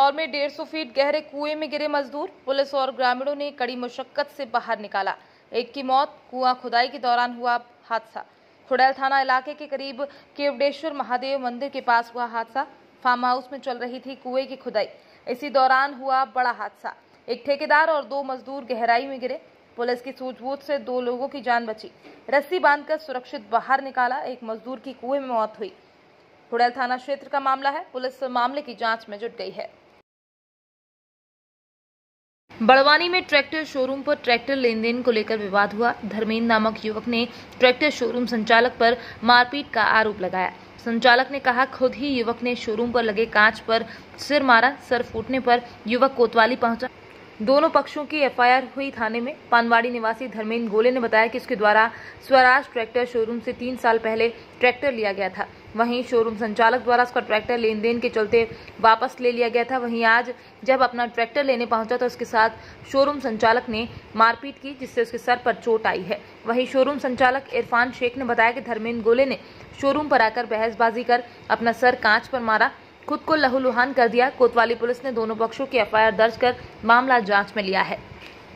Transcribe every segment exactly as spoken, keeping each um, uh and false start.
बिजनौर में डेढ़ सौ फीट गहरे कुएं में गिरे मजदूर, पुलिस और ग्रामीणों ने कड़ी मुशक्कत से बाहर निकाला। एक की मौत, कुआं खुदाई के दौरान हुआ हादसा। खुड़ैल थाना इलाके के करीब केवडेश्वर महादेव मंदिर के पास हुआ हादसा। फार्म हाउस में चल रही थी कुएं की खुदाई, इसी दौरान हुआ बड़ा हादसा। एक ठेकेदार और दो मजदूर गहराई में गिरे। पुलिस की सूझबूझ से दो लोगों की जान बची। रस्सी बांधकर सुरक्षित बाहर निकाला। एक मजदूर की कुएं में मौत हुई। खुड़ैल थाना क्षेत्र का मामला है। पुलिस मामले की जांच में जुट गई है। बड़वानी में ट्रैक्टर शोरूम पर ट्रैक्टर लेन देन को लेकर विवाद हुआ। धर्मेंद्र नामक युवक ने ट्रैक्टर शोरूम संचालक पर मारपीट का आरोप लगाया। संचालक ने कहा खुद ही युवक ने शोरूम पर लगे कांच पर सिर मारा। सर फूटने पर युवक कोतवाली पहुंचा। दोनों पक्षों की एफ आई आर हुई थाने में। पानवाड़ी निवासी धर्मेंद्र गोले ने बताया कि उसके द्वारा स्वराज ट्रैक्टर शोरूम से तीन साल पहले ट्रैक्टर लिया गया था। वहीं शोरूम संचालक द्वारा उसका ट्रैक्टर लेन देन के चलते वापस ले लिया गया था। वहीं आज जब अपना ट्रैक्टर लेने पहुंचा तो उसके साथ शोरूम संचालक ने मारपीट की, जिससे उसके सर पर चोट आई है। वहीं शोरूम संचालक इरफान शेख ने बताया कि धर्मेंद्र गोले ने शोरूम पर आकर बहसबाजी कर अपना सर कांच पर मारा, खुद को लहूलुहान कर दिया। कोतवाली पुलिस ने दोनों पक्षों की एफ आई आर दर्ज कर मामला जांच में लिया है।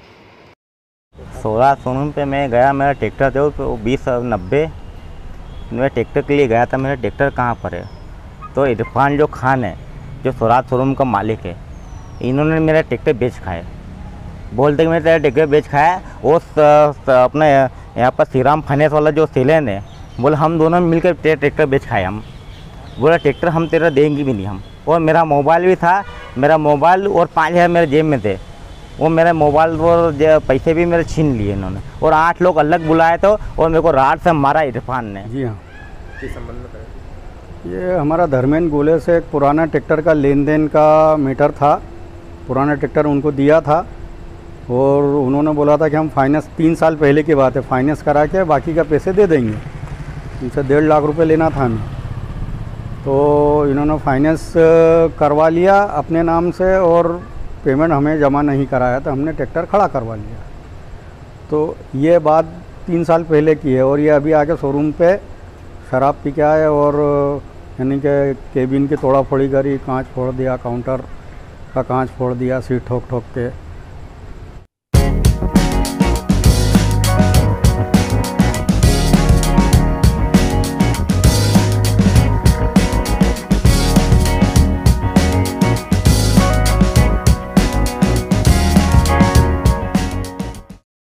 सोलह शोरूम पे मैं गया, मेरा ट्रैक्टर दो तो बीस नब्बे मैं ट्रैक्टर के लिए गया था। मेरा ट्रैक्टर कहाँ पर है? तो इरफान जो खान है, जो स्वराज शोरूम का मालिक है, इन्होंने मेरा ट्रैक्टर बेच खाया। बोलते कि मैं तेरा ट्रैक्टर बेच खाया। वो अपने यहाँ पर श्रीराम फाइनेंस वाला जो सेलन है, बोले हम दोनों मिलकर तेरा ट्रैक्टर बेच खाए। हम बोला ट्रैक्टर हम तेरा देंगे भी नहीं हम। और मेरा मोबाइल भी था, मेरा मोबाइल और पाँच हज़ार मेरे जेब में थे। वो मेरा मोबाइल और पैसे भी मेरे छीन लिए इन्होंने। और आठ लोग अलग बुलाए थे और मेरे को रात से मारा इरफान ने। जी हाँ, किस संबंध में? ये हमारा धर्मेंद्र गोले से एक पुराना ट्रैक्टर का लेन देन का मैटर था। पुराना ट्रैक्टर उनको दिया था और उन्होंने बोला था कि हम फाइनेंस, तीन साल पहले की बात है, फाइनेंस करा के बाकी का पैसे दे देंगे। उनसे डेढ़ लाख रुपए लेना था हमें। तो इन्होंने फाइनेंस करवा लिया अपने नाम से और पेमेंट हमें जमा नहीं कराया, तो हमने ट्रैक्टर खड़ा करवा लिया। तो ये बात तीन साल पहले की है और ये अभी आके शोरूम पे शराब पी के आए और यानी कि केबिन की तोड़ा फोड़ी करी, कांच फोड़ दिया, काउंटर का कांच फोड़ दिया, सीट ठोक ठोक के।